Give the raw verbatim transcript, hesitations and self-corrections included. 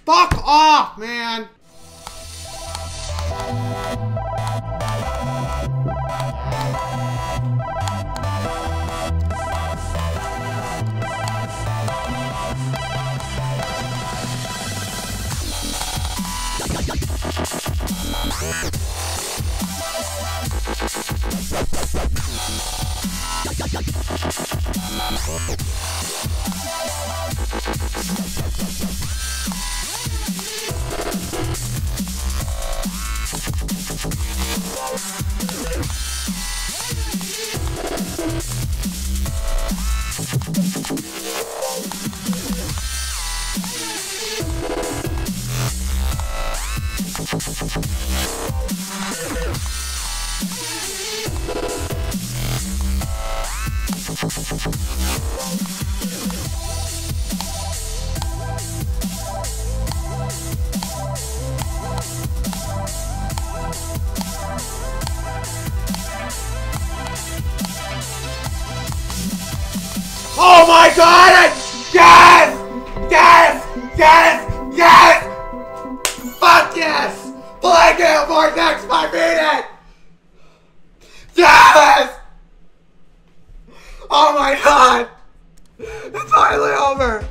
Fuck off, man. Oh my god! Yes! Yes! Yes! Yes! Fuck yes! Balengu Vortex, my minute! Yes! Oh my god! It's finally over!